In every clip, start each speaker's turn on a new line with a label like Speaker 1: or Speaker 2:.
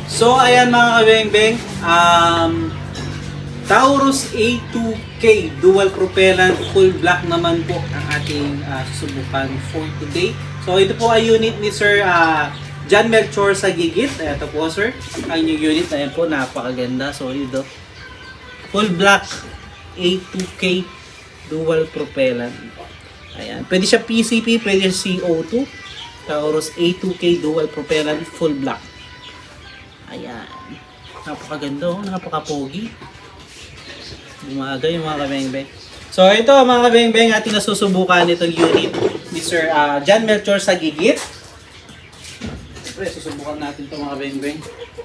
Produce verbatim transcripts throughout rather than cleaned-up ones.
Speaker 1: So ayan mga kabeng-beng, um, Taurus A two K dual propellant full black naman po ang ating uh, susubukan for today. So ito po ay unit ni Sir uh, John Melchor sa Gigit. Ito po sir, ang new unit. Ayan po, napakaganda. So ito, full black A two K dual propellant. Ayan, pwede siya P C P, pwede siya C O two. Taurus A two K dual propellant full black. Ayan, napakaganda, oh, napaka-pogi. Bumaga yung mga kabeng-beng. So ito mga kabeng-beng, ating nasusubukan itong unit ni Sir uh, John Melchor sa Gigit. Siyempre, susubukan natin ito mga kabeng-beng.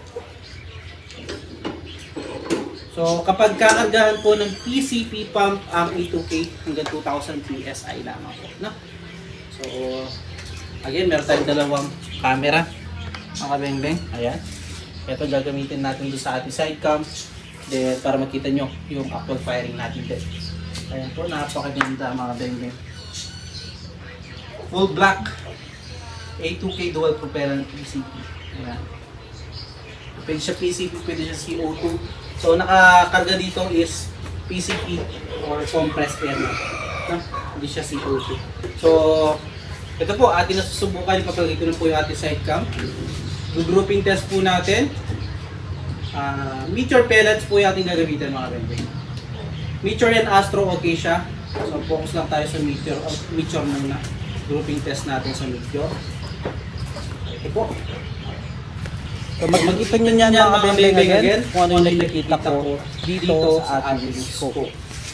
Speaker 1: So kapag kakargahan po ng P C P pump ang A two K hanggang two thousand P S I lamang po, no? So again, meron tayong dalawang camera mga kabeng-beng. Ayan. Ito gagamitin natin doon sa ating side cam. Then, para makita nyo yung actual firing natin din. Ayan po, napakaganda mga beng-beng. Full black A two K dual propellant P C P. Ayan. Pwede siya P C P, pwede siya C O two. So nakakarga dito is P C P or compressed air na. No? Hindi siya C O two. So ito po, atin na susubukan. Ipapagay ko na po yung ating side cam. Grouping test po natin. Uh, Meteor pellets po yung ating gagamitan mga beng-beng. Meteor and Astro okay siya. So focus lang tayo sa Meteor. Uh, Meteor muna. Grouping test natin sa Meteor. Ito po.
Speaker 2: So mag-ipon nyo yan mga beng-beng again kung ano yung nakikita ko dito sa ating scope.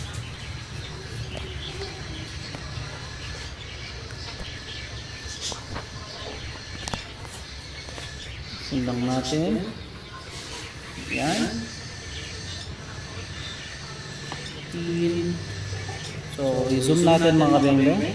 Speaker 2: Simbang natin. Yan. So, i-zoom natin mga kabeng-beng.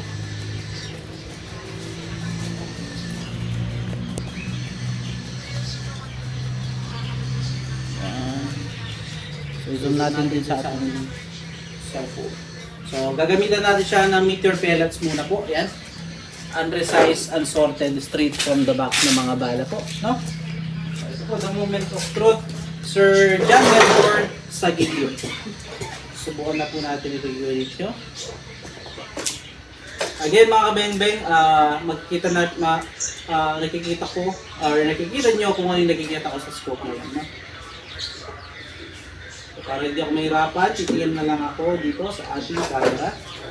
Speaker 2: Yan. So, i-zoom natin din sa ating
Speaker 1: cellphone. So, gagamitan natin siya ng Meteor pellets muna po. Yan. Unresized, unsorted, straight from the box ng mga bala po. No? So, ito po, the moment of truth. Sir John Melchor sa Gigit. Subukan na po natin ito yung unit nyo. Again mga kabeng-beng, uh, magkikita na, ma, uh, nakikita ko, or nakikita nyo kung ano yung nakikita ko sa scope na yan. No? So, para hindi ako mahirapan, titigil na lang ako dito sa ating camera.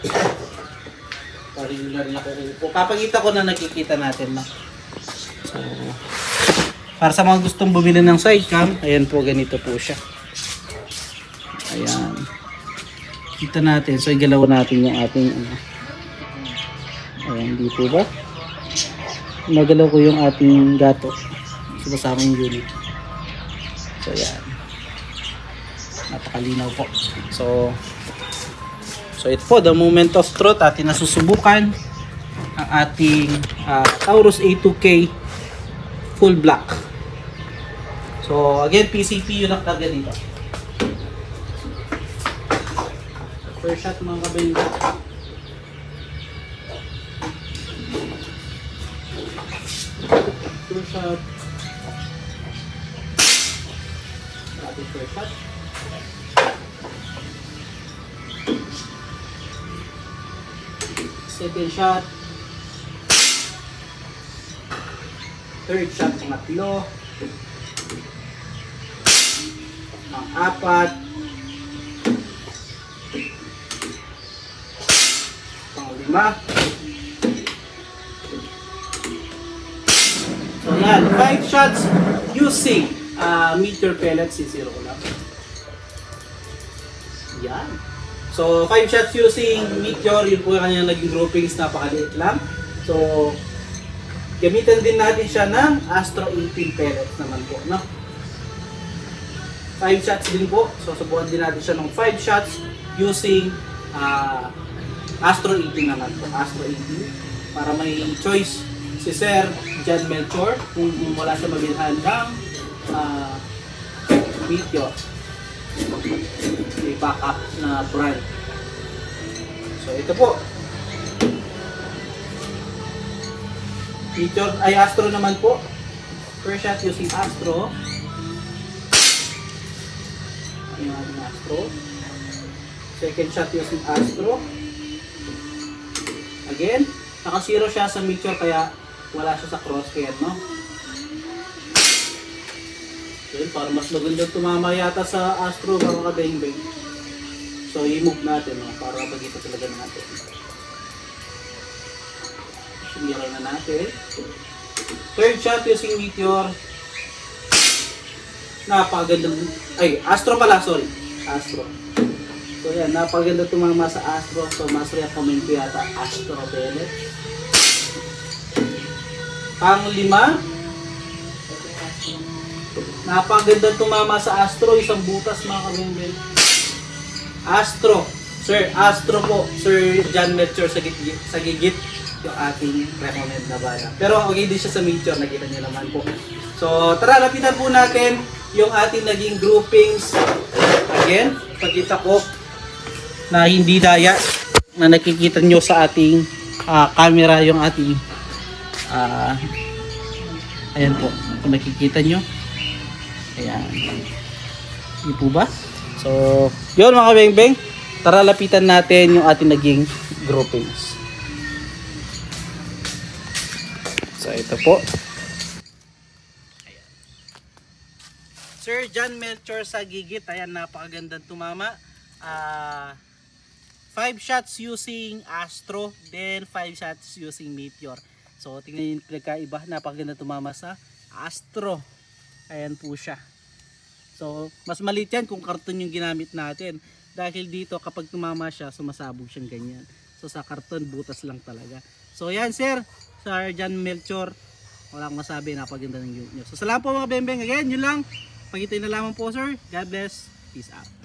Speaker 1: Para hindi na rin ako upo. Papakita ko na nakikita natin. No? So, para sa mga gustong bumili ng sidecam, ayan po, ganito po siya. Ayan. Kita natin. So, igalaw natin yung ating ano. Ayan, dito ba? Nagalaw ko yung ating gato. Sumasama yung unit. So, ayan. Napakalinaw po. So, so ito po, the moment of truth. Atin nasusubukan ang ating uh, Taurus A two K full black. So again, P C P yung nakakarga dito. First shot mga kabeng-beng. First shot. Ating first shot. Second shot. Third shot, pangatlo. Ang apat. Panglima. So yan, five shots using uh, Meteor pellets, zero ko lang. Yan. So five shots using Meteor, yun po yung kanyang naging groupings, napakaliit lang. So gamitan din natin siya ng Astro eighteen pellets naman po, no? five shots din po. So subukan din natin siya ng five shots using uh, Astro eighteen naman po. Astro eighteen. Para may choice si Sir John Melchor kung wala siya mabilhan ng uh, Meteor. May backup na brand. So ito po. Meteor ay Astro naman po. First shot using Astro. yung ating Astro. Second shot using Astro. Again, naka-zero siya sa Meteor kaya wala siya sa crosshair, no? Okay, para mas maganda tumama yata sa Astro mga kabeng-beng. So, i-move natin, no? Para pagkita talaga natin. Sinira na natin. Third shot using Meteor. Napakaganda. Ay, Astro pala, sorry. Astro. So yan, napakaganda tumama sa Astro. So mas recommend ko yata Astro pellet. Pang lima. Napakaganda tumama sa Astro. Isang butas mga kabeng-beng. Astro. Sir, Astro po. Sir John Melchor sa gigit. Sa gigit yung ating recommend na bala. Pero okay din siya sa Meteor. Nakita niyo naman po. So tara, lapitan po natin yung ating naging groupings. Again, pagkita ko na hindi daya na nakikita nyo sa ating uh, camera yung ating uh, ayan po, kung nakikita nyo ayan, hindi po ba? So yun mga kabeng-beng, tara lapitan natin yung ating naging groupings. So ito po, Sir John Melchor sa gigit. Ayan, napakagandang tumama. Uh, five shots using Astro, then five shots using Meteor. So tingnan yung pinagkaiba. Napakaganda tumama sa Astro. Ayan po siya. So mas maliit yan kung karton yung ginamit natin. Dahil dito kapag tumama siya, sumasabog siyang ganyan. So sa karton, butas lang talaga. So yan sir, Sir John Melchor. Walang masabi, napakaganda ng unit nyo. So salamat po mga bembeng. Again, yun lang. Pagkita na lamang po sir. God bless. Peace out.